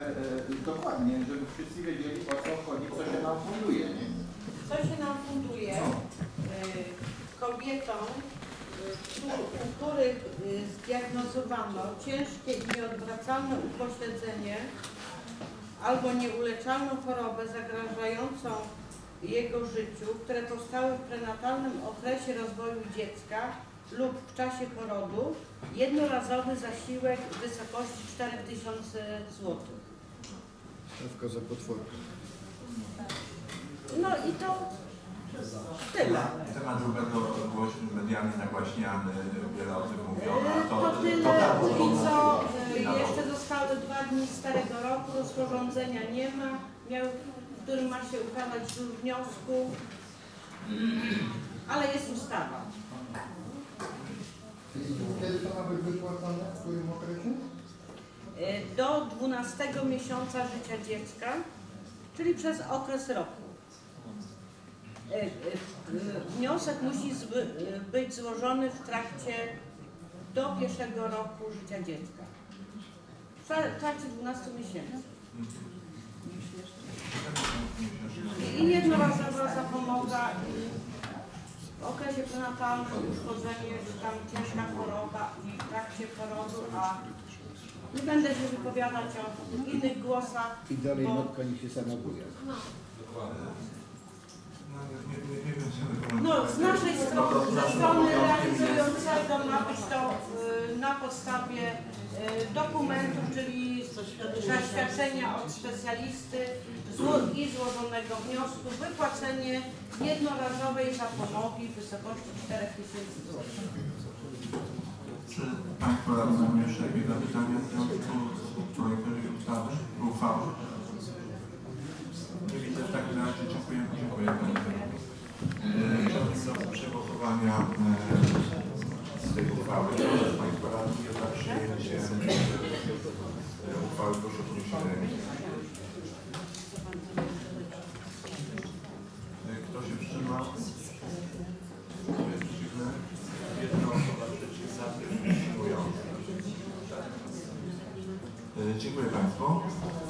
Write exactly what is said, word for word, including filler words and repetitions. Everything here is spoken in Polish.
dokładnie, żeby wszyscy wiedzieli, o co chodzi, co się nam funduje, nie? Co się nam funduje y, kobietom, y, u których y, zdiagnozowano ciężkie i nieodwracalne upośledzenie albo nieuleczalną chorobę zagrażającą jego życiu, które powstały w prenatalnym okresie rozwoju dziecka lub w czasie porodu, jednorazowy zasiłek w wysokości cztery tysiące złotych. Stawka za potworkę. No i to tyle. Temat był bardzo głośny, medialnie nagłaśniany, wiele o tym mówiono. To, to tyle, póki co jeszcze zostały dwa dni starego roku, rozporządzenia nie ma, miał, w którym ma się ukazać źródło wniosku, ale jest ustawa. Kiedy to ma być wypłacone? W którym okresie? Do dwunastego miesiąca życia dziecka, czyli przez okres roku. Wniosek musi być złożony w trakcie do pierwszego roku życia dziecka. W trakcie dwunastu miesięcy. I jednorazowa zapomoga w okresie prenatalnym uszkodzenie, czy tam ciężka choroba i w trakcie porodu, a nie będę się wypowiadać o innych głosach. I dalej bo... matka niech się sama buja. No, z naszej strony, ze strony realizującego ma być to y, na podstawie y, dokumentu, czyli zaświadczenia od specjalisty zło i złożonego wniosku, wypłacenie jednorazowej zapomogi w wysokości cztery tysiące złotych. Czy Państwo radni mają jeszcze jakieś zapytania w związku z projektem ustawy, uchwały? Nie widzę, w takim razie dziękuję, dziękuję Pani. Przechodzimy do przegłosowania z tej uchwały. Proszę Państwa radni za przyjęcie uchwały, proszę podnieść rękę. Kto się wstrzymał? Przeciwny? Jedna osoba przeciwna, wstrzymująca. Dziękuję Państwu.